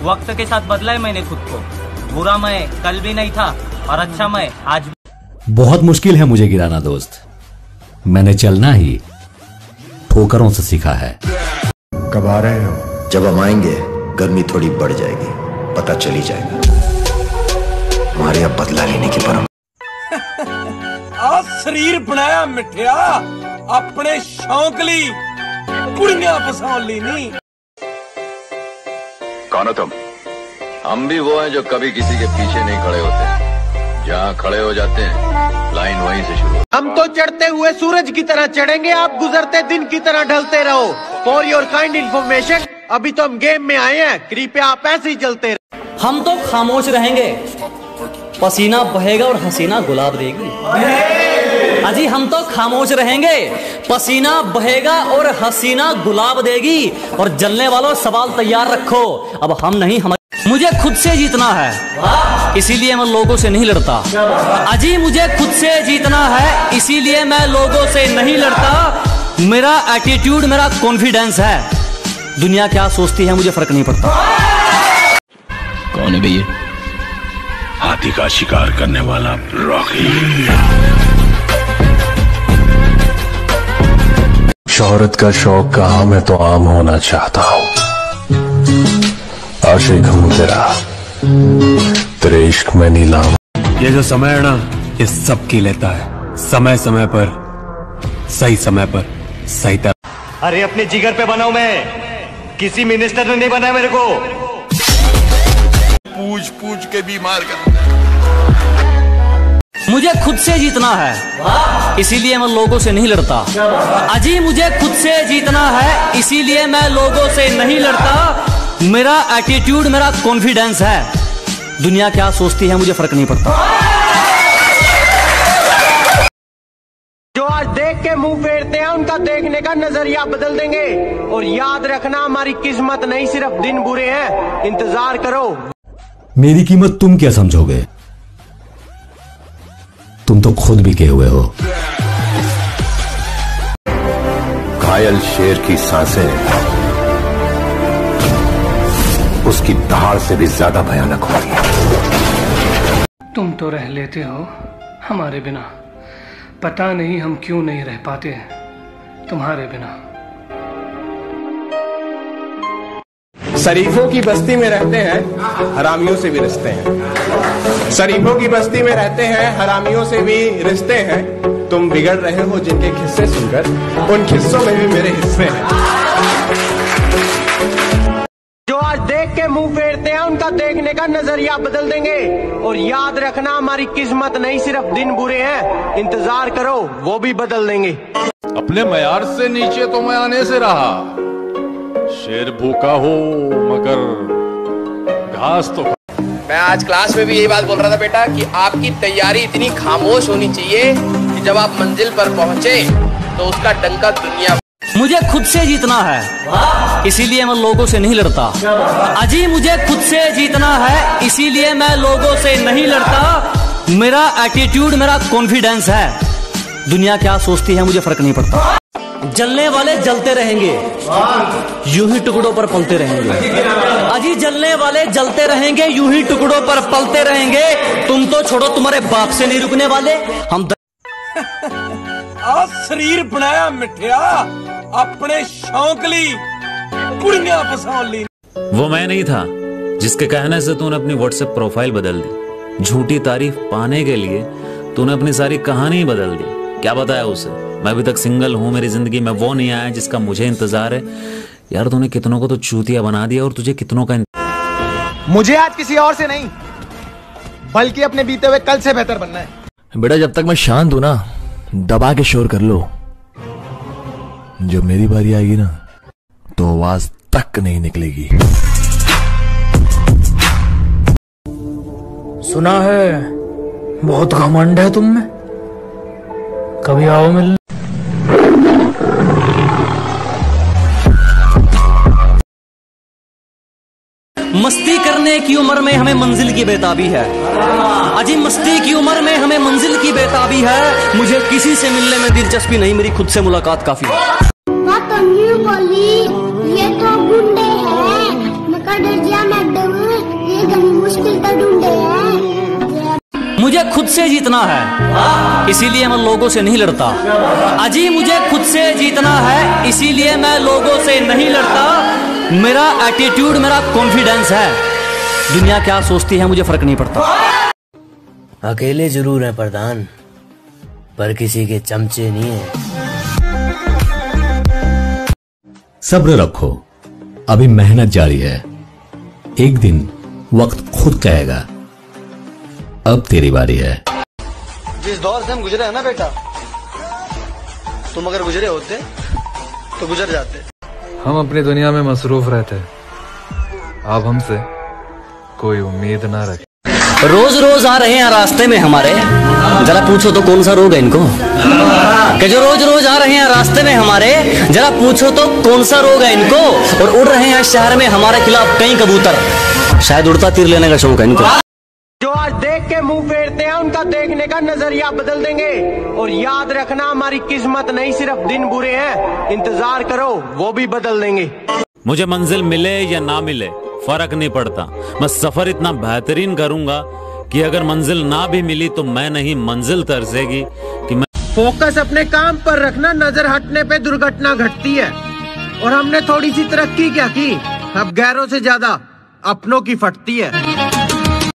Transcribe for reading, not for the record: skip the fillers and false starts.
वक्त के साथ बदला है मैंने खुद को। बुरा मैं कल भी नहीं था और अच्छा मैं आज भी। बहुत मुश्किल है मुझे गिराना दोस्त, मैंने चलना ही ठोकरों से सीखा है। कब आ रहे हो? जब हम आएंगे गर्मी थोड़ी बढ़ जाएगी, पता चली जाएगा। हमारे अब बदला लेने की परंपरा। आ शरीर बनाया मिठिया अपने शौक ली, कुड़ियां फसाउन ली नहीं। कौन हो तुम? हम भी वो हैं जो कभी किसी के पीछे नहीं खड़े होते, जहाँ खड़े हो जाते हैं लाइन वहीं से शुरू। हम तो चढ़ते हुए सूरज की तरह चढ़ेंगे, आप गुजरते दिन की तरह ढलते रहो। फॉर योर काइंड इन्फॉर्मेशन, अभी तो हम गेम में आए हैं, कृपया आप ऐसे ही चलते रहो। हम तो खामोश रहेंगे, पसीना बहेगा और हसीना गुलाब देगी। अजी हम तो खामोश रहेंगे, पसीना बहेगा और हसीना गुलाब देगी। और जलने वालों सवाल तैयार रखो, अब हम नहीं हमारे। मुझे खुद से जीतना है, इसीलिए मैं लोगों से नहीं लड़ता। अजी मुझे खुद से जीतना है, इसीलिए मैं लोगों से नहीं लड़ता। मेरा एटीट्यूड, मेरा कॉन्फिडेंस है। दुनिया क्या सोचती है मुझे फर्क नहीं पड़ता। कौन है भैया? हाथी का शिकार करने वाला रॉकी। शोहरत का शौक कहा, मैं तो आम होना चाहता हूँ। आशिक हूँ तेरे इश्क में नीलाम। ये जो समय है ना, ये सबकी लेता है। समय समय पर सही समय पर सही तरह। अरे अपने जिगर पे बनाऊं मैं, किसी मिनिस्टर ने नहीं बनाया मेरे को। पूछ पूछ के बीमार कर। मुझे खुद से जीतना है, इसीलिए मैं लोगों से नहीं लड़ता। अजी मुझे खुद से जीतना है, इसीलिए मैं लोगों से नहीं लड़ता। मेरा एटीट्यूड, मेरा कॉन्फिडेंस है। दुनिया क्या सोचती है मुझे फर्क नहीं पड़ता। जो आज देख के मुंह फेरते हैं, उनका देखने का नजरिया बदल देंगे। और याद रखना, हमारी किस्मत नहीं सिर्फ दिन बुरे हैं, इंतजार करो। मेरी कीमत तुम क्या समझोगे? तुम तो खुद बिके हुए हो। घायल शेर की सांसें उसकी दहाड़ से भी ज्यादा भयानक होती है। तुम तो रह लेते हो हमारे बिना, पता नहीं हम क्यों नहीं रह पाते तुम्हारे बिना। शरीफों की बस्ती में रहते हैं, हरामियों से भी रिश्ते हैं। शरीफों की बस्ती में रहते हैं, हरामियों से भी रिश्ते हैं। तुम बिगड़ रहे हो जिनके किस्से सुनकर, उन किस्सों में भी मेरे हिस्से हैं। जो आज देख के मुंह फेरते हैं, उनका देखने का नजरिया बदल देंगे। और याद रखना, हमारी किस्मत नहीं सिर्फ दिन बुरे हैं, इंतजार करो वो भी बदल देंगे। अपने मयार से नीचे तो मैं आने से रहा। शेर भूखा हो मगर घास तो। मैं आज क्लास में भी यही बात बोल रहा था बेटा, कि आपकी तैयारी इतनी खामोश होनी चाहिए कि जब आप मंजिल पर पहुंचे तो उसका डंका दुनिया। मुझे खुद से जीतना है, इसीलिए मैं लोगों से नहीं लड़ता। अजी मुझे खुद से जीतना है, इसीलिए मैं लोगों से नहीं लड़ता। मेरा एटीट्यूड, मेरा कॉन्फिडेंस है। दुनिया क्या सोचती है मुझे फर्क नहीं पड़ता। जलने वाले जलते रहेंगे, यूं ही टुकड़ों पर पलते रहेंगे। अजी जलने वाले जलते रहेंगे, यूं ही टुकड़ों पर पलते रहेंगे। तुम तो छोड़ो, तुम्हारे बाप से नहीं रुकने वाले हम। आ शरीर बनाया मिठिया अपने शौक ली, कुड़ियां फसाउन ली। वो मैं नहीं था जिसके कहने से तूने अपनी व्हाट्सएप प्रोफाइल बदल दी। झूठी तारीफ पाने के लिए तूने अपनी सारी कहानी बदल दी। क्या बताया उसे? मैं अभी तक सिंगल हूँ, मेरी जिंदगी में वो नहीं आया जिसका मुझे इंतजार है। यार तूने कितनों को तो चूतिया बना दिया, और तुझे कितनों का। मुझे आज किसी और से नहीं, बल्कि अपने बीते हुए कल से बेहतर बनना है। बेटा जब तक मैं शांत हूं ना, दबा के शोर कर लो। जब मेरी बारी आएगी ना, तो आवाज तक नहीं निकलेगी। सुना है बहुत घमंड है तुम में, कभी आओ मिलने। मस्ती करने की उम्र में हमें मंजिल की बेताबी है। अजी मस्ती की उम्र में हमें मंजिल की बेताबी है। मुझे किसी से मिलने में दिलचस्पी नहीं, मेरी खुद से मुलाकात काफी है। बोली ये तो गुंडे हैं, मैं डर गया मैडम। मुश्किल तो ढूंढे हैं। मुझे खुद से जीतना है, इसीलिए मैं लोगों से नहीं लड़ता। अजी मुझे खुद से जीतना है, इसीलिए मैं लोगों से नहीं लड़ता। मेरा एटीट्यूड, मेरा कॉन्फिडेंस है। दुनिया क्या सोचती है मुझे फर्क नहीं पड़ता। अकेले जरूर है प्रधान, पर किसी के चमचे नहीं है। सब्र रखो, अभी मेहनत जारी है। एक दिन वक्त खुद कहेगा अब तेरी बारी है। जिस दौर से हम गुजरे हैं ना बेटा, तुम अगर गुजरे होते तो गुजर जाते। हम अपनी दुनिया में मसरूफ रहते, अब हमसे कोई उम्मीद ना रखे। रोज रोज आ रहे हैं रास्ते में हमारे, जरा पूछो तो कौन सा रोग है इनको। कि जो रोज रोज आ रहे हैं रास्ते में हमारे, जरा पूछो तो कौन सा रोग है इनको। और उड़ रहे हैं शहर में हमारे खिलाफ कई कबूतर, शायद उड़ता तीर लेने का शौक है इनको। जो आज देख के मुंह फेरते हैं उनका देखने का नजरिया बदल देंगे। और याद रखना हमारी किस्मत नहीं सिर्फ दिन बुरे हैं, इंतजार करो वो भी बदल देंगे। मुझे मंजिल मिले या ना मिले फर्क नहीं पड़ता, मैं सफर इतना बेहतरीन करूंगा कि अगर मंजिल ना भी मिली तो मैं नहीं, मंजिल तरसेगी कि मैं। फोकस अपने काम पर रखना, नजर हटने पे दुर्घटना घटती है। और हमने थोड़ी सी तरक्की क्या की, अब गैरों से ज्यादा अपनों की फटती है।